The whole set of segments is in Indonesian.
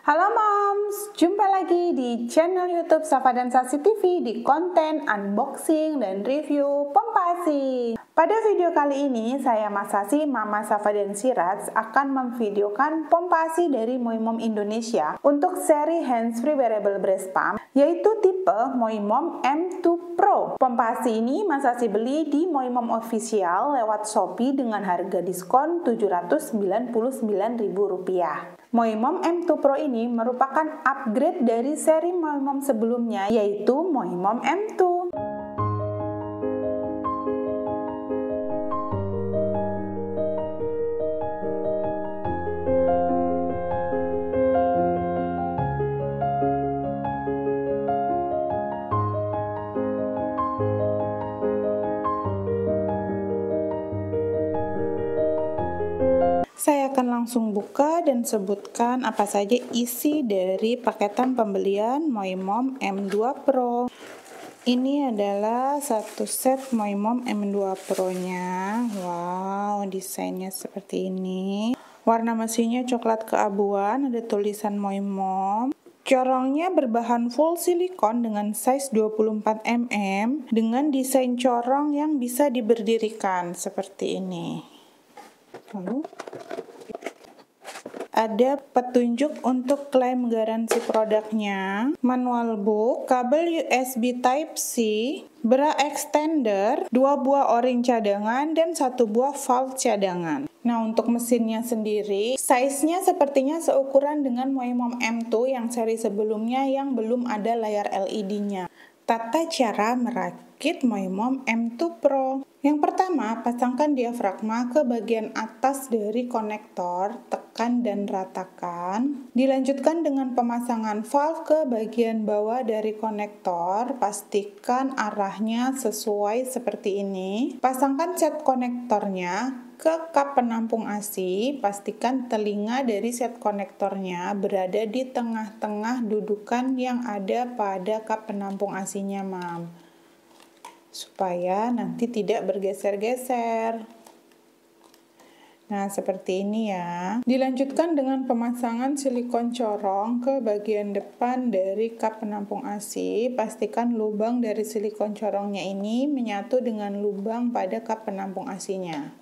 Halo Moms, jumpa lagi di channel YouTube Safa dan Sasi TV di konten unboxing dan review pompa ASI. Pada video kali ini, saya Mas Sasi, Mama Safa dan Siraj akan memvideokan pompa ASI dari Moimom Indonesia untuk seri hands-free wearable breast pump, yaitu tipe Moimom M2 Pro. Pompa ASI ini Mas Sasi beli di Moimom Official lewat Shopee dengan harga diskon Rp799.000. Moimom M2 Pro ini merupakan upgrade dari seri Moimom sebelumnya, yaitu Moimom M2. Saya akan langsung buka dan sebutkan apa saja isi dari paketan pembelian Moimom M2 Pro. Ini adalah satu set Moimom M2 Pro-nya. Wow, desainnya seperti ini. Warna mesinnya coklat keabuan, ada tulisan Moimom. Corongnya berbahan full silikon dengan size 24 mm dengan desain corong yang bisa diberdirikan seperti ini. Lalu ada petunjuk untuk klaim garansi produknya, manual book, kabel USB Type-C, bra extender, 2 buah o-ring cadangan, dan 1 buah valve cadangan. Nah, untuk mesinnya sendiri, size-nya sepertinya seukuran dengan Moimom M2 yang seri sebelumnya yang belum ada layar LED-nya. Tata cara merakit Moimom M2 Pro. Yang pertama, pasangkan diafragma ke bagian atas dari konektor, tekan dan ratakan. Dilanjutkan dengan pemasangan valve ke bagian bawah dari konektor, pastikan arahnya sesuai seperti ini. Pasangkan set konektornya ke kap penampung ASI, pastikan telinga dari set konektornya berada di tengah-tengah dudukan yang ada pada kap penampung ASI-nya, Mam, supaya nanti tidak bergeser-geser. Nah, seperti ini ya. Dilanjutkan dengan pemasangan silikon corong ke bagian depan dari kap penampung ASI. Pastikan lubang dari silikon corongnya ini menyatu dengan lubang pada kap penampung ASI-nya.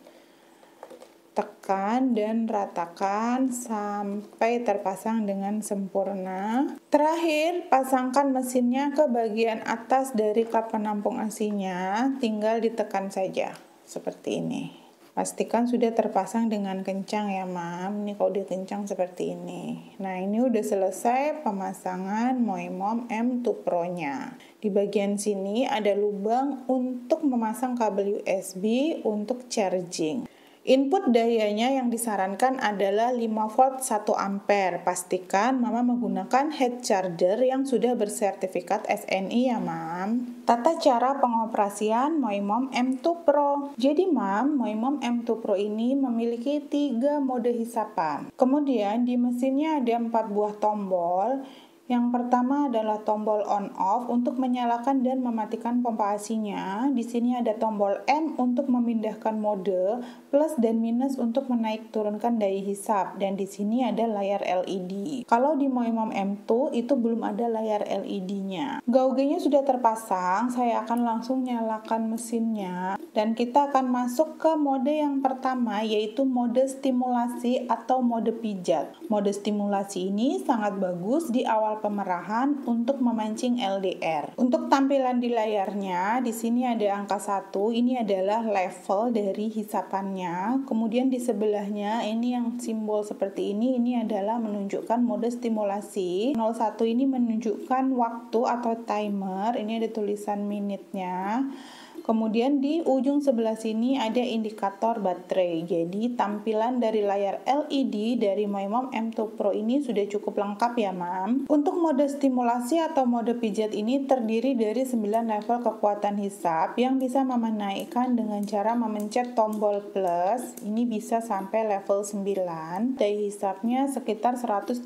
Tekan dan ratakan sampai terpasang dengan sempurna. Terakhir, pasangkan mesinnya ke bagian atas dari kap penampung ASI-nya, tinggal ditekan saja seperti ini. Pastikan sudah terpasang dengan kencang ya, Mam. Ini kalau udah kencang seperti ini. Nah, ini udah selesai pemasangan Moimom M2 Pro-nya. Di bagian sini ada lubang untuk memasang kabel USB untuk charging. Input dayanya yang disarankan adalah 5 volt 1 ampere. Pastikan Mama menggunakan head charger yang sudah bersertifikat SNI ya, Mam. Tata cara pengoperasian Moimom M2 Pro. Jadi, Mam, Moimom M2 Pro ini memiliki 3 mode hisapan. Kemudian di mesinnya ada 4 buah tombol. Yang pertama adalah tombol on off untuk menyalakan dan mematikan pompa ASI-nya. Di sini ada tombol M untuk memindahkan mode, plus dan minus untuk menaik turunkan daya hisap, dan di sini ada layar LED. Kalau di Moimom M2 itu belum ada layar LED-nya. Gauge-nya sudah terpasang, saya akan langsung nyalakan mesinnya dan kita akan masuk ke mode yang pertama, yaitu mode stimulasi atau mode pijat. Mode stimulasi ini sangat bagus di awal pemerahan untuk memancing LDR. Untuk tampilan di layarnya, di sini ada angka 1, ini adalah level dari hisapannya. Kemudian di sebelahnya ini yang simbol seperti ini adalah menunjukkan mode stimulasi. 01 ini menunjukkan waktu atau timer, ini ada tulisan menitnya. Kemudian di ujung sebelah sini ada indikator baterai. Jadi tampilan dari layar LED dari Moimom M2 Pro ini sudah cukup lengkap ya, Mam. Untuk mode stimulasi atau mode pijat ini terdiri dari 9 level kekuatan hisap yang bisa Mama naikkan dengan cara memencet tombol plus. Ini bisa sampai level 9. Daya hisapnya sekitar 130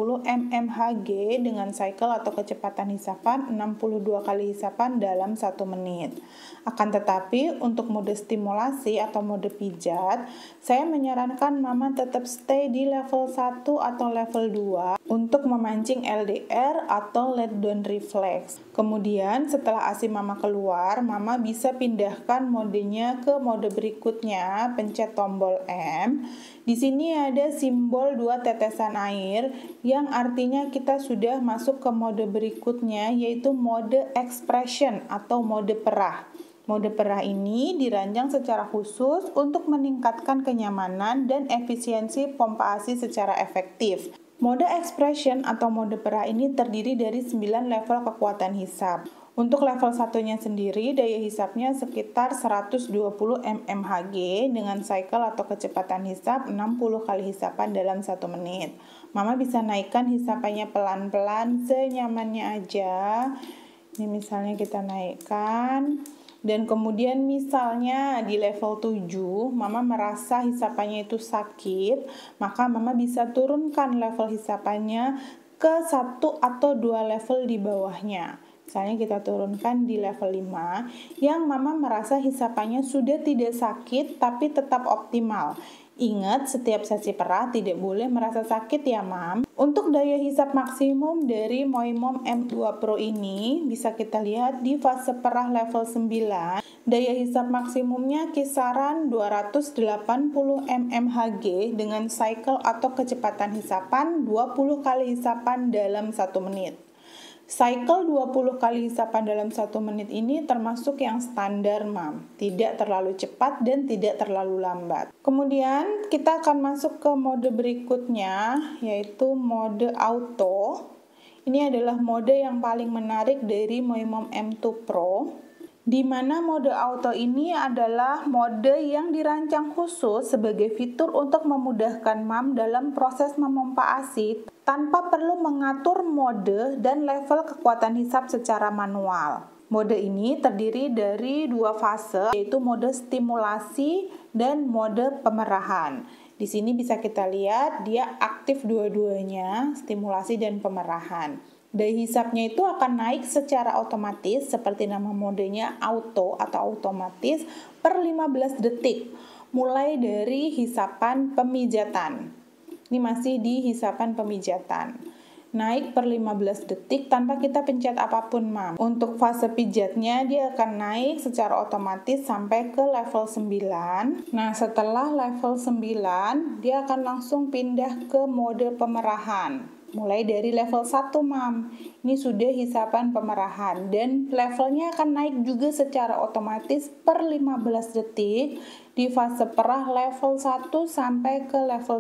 mmHg dengan cycle atau kecepatan hisapan 62 kali hisapan dalam 1 menit. Akan tetapi untuk mode stimulasi atau mode pijat, saya menyarankan Mama tetap stay di level 1 atau level 2 untuk memancing LDR atau let down reflex. Kemudian setelah ASI Mama keluar, Mama bisa pindahkan modenya ke mode berikutnya, pencet tombol M. Di sini ada simbol 2 tetesan air yang artinya kita sudah masuk ke mode berikutnya, yaitu mode expression atau mode perah. Mode perah ini dirancang secara khusus untuk meningkatkan kenyamanan dan efisiensi pompa ASI secara efektif. Mode expression atau mode perah ini terdiri dari 9 level kekuatan hisap. Untuk level satunya sendiri, daya hisapnya sekitar 120 mmHg dengan cycle atau kecepatan hisap 60 kali hisapan dalam 1 menit. Mama bisa naikkan hisapannya pelan-pelan senyamannya aja. Ini misalnya kita naikkan. Dan kemudian misalnya di level 7, Mama merasa hisapannya itu sakit, maka Mama bisa turunkan level hisapannya ke 1 atau 2 level di bawahnya. Misalnya kita turunkan di level 5, yang Mama merasa hisapannya sudah tidak sakit tapi tetap optimal. Ingat, setiap sesi perah tidak boleh merasa sakit ya, Mam. Untuk daya hisap maksimum dari Moimom M2 Pro ini bisa kita lihat di fase perah level 9. Daya hisap maksimumnya kisaran 280 mmHg dengan cycle atau kecepatan hisapan 20 kali hisapan dalam 1 menit. Cycle 20 kali hisapan dalam 1 menit ini termasuk yang standar, Mam. Tidak terlalu cepat dan tidak terlalu lambat. Kemudian kita akan masuk ke mode berikutnya, yaitu mode auto. Ini adalah mode yang paling menarik dari Moimom M2 Pro, di mana mode auto ini adalah mode yang dirancang khusus sebagai fitur untuk memudahkan Mam dalam proses memompa ASI tanpa perlu mengatur mode dan level kekuatan hisap secara manual. Mode ini terdiri dari 2 fase, yaitu mode stimulasi dan mode pemerahan. Di sini bisa kita lihat dia aktif dua-duanya, stimulasi dan pemerahan. Daya hisapnya itu akan naik secara otomatis seperti nama modenya auto atau otomatis per 15 detik mulai dari hisapan pemijatan. Ini masih di hisapan pemijatan. Naik per 15 detik tanpa kita pencet apapun, Mam. Untuk fase pijatnya dia akan naik secara otomatis sampai ke level 9. Nah, setelah level 9 dia akan langsung pindah ke mode pemerahan. Mulai dari level 1, Mam. Ini sudah hisapan pemerahan dan levelnya akan naik juga secara otomatis per 15 detik di fase perah level 1 sampai ke level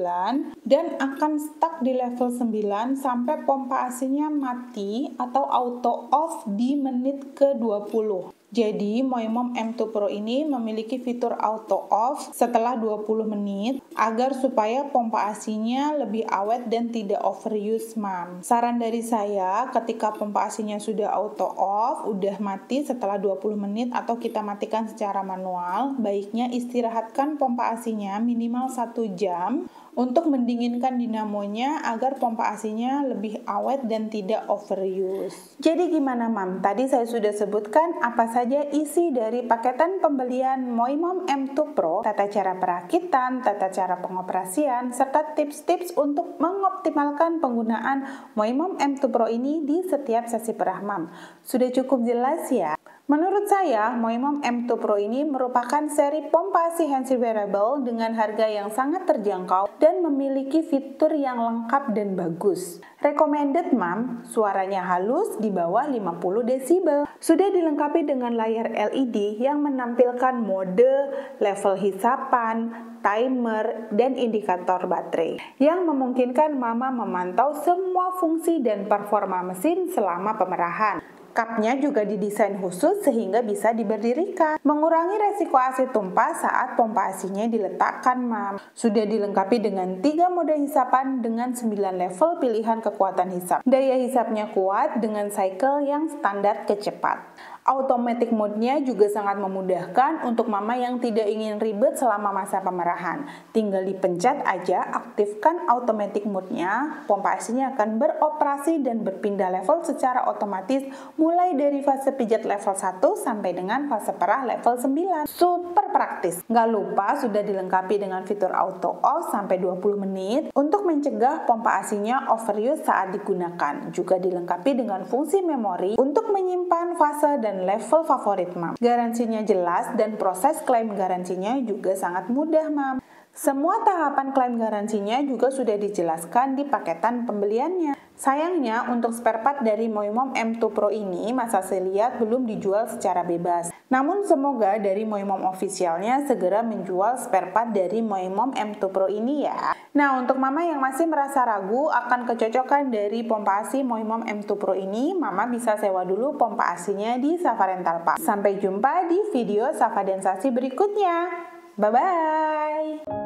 9 dan akan stuck di level 9 sampai pompa ASI-nya mati atau auto off di menit ke-20. Jadi, Moimom M2 Pro ini memiliki fitur auto off setelah 20 menit agar supaya pompa ASI-nya lebih awet dan tidak overuse, Mam. Saran dari saya, ketika pompa ASI-nya sudah auto off, udah mati setelah 20 menit atau kita matikan secara manual, baiknya istirahatkan pompa ASI-nya minimal 1 jam untuk mendinginkan dinamonya agar pompa ASI-nya lebih awet dan tidak overuse. Jadi gimana, Mam? Tadi saya sudah sebutkan apa saja isi dari paketan pembelian Moimom M2 Pro, tata cara perakitan, tata cara pengoperasian, serta tips-tips untuk mengoptimalkan penggunaan Moimom M2 Pro ini di setiap sesi perah, Mam. Sudah cukup jelas ya? Menurut saya, Moimom M2 Pro ini merupakan seri pompa ASI handheld wearable dengan harga yang sangat terjangkau dan memiliki fitur yang lengkap dan bagus. Recommended, Mam, suaranya halus di bawah 50 desibel. Sudah dilengkapi dengan layar LED yang menampilkan mode, level hisapan, timer, dan indikator baterai yang memungkinkan Mama memantau semua fungsi dan performa mesin selama pemerahan. Cupnya juga didesain khusus sehingga bisa diberdirikan, mengurangi resiko ASI tumpah saat pompa ASI-nya diletakkan, Mam. Sudah dilengkapi dengan 3 mode hisapan dengan 9 level pilihan kekuatan hisap. Daya hisapnya kuat dengan cycle yang standar kecepat. Automatic mode-nya juga sangat memudahkan untuk mama yang tidak ingin ribet selama masa pemerahan. Tinggal dipencet aja, aktifkan automatic mode-nya, pompa ASINya akan beroperasi dan berpindah level secara otomatis mulai dari fase pijat level 1 sampai dengan fase perah level 9. Super praktis. Nggak lupa sudah dilengkapi dengan fitur auto off sampai 20 menit untuk mencegah pompa ASINya overuse saat digunakan. Juga dilengkapi dengan fungsi memori untuk menyimpan fase dan level favorit mam. Garansinya jelas dan proses klaim garansinya juga sangat mudah mam. Semua tahapan klaim garansinya juga sudah dijelaskan di paketan pembeliannya. Sayangnya untuk spare part dari Moimom M2 Pro ini masa saya lihat belum dijual secara bebas. Namun semoga dari Moimom officialnya segera menjual spare part dari Moimom M2 Pro ini ya. Nah untuk mama yang masih merasa ragu akan kecocokan dari pompa ASI Moimom M2 Pro ini, mama bisa sewa dulu pompa ASINya di Safa Rental Park. Sampai jumpa di video Safa Densasi berikutnya. Bye-bye!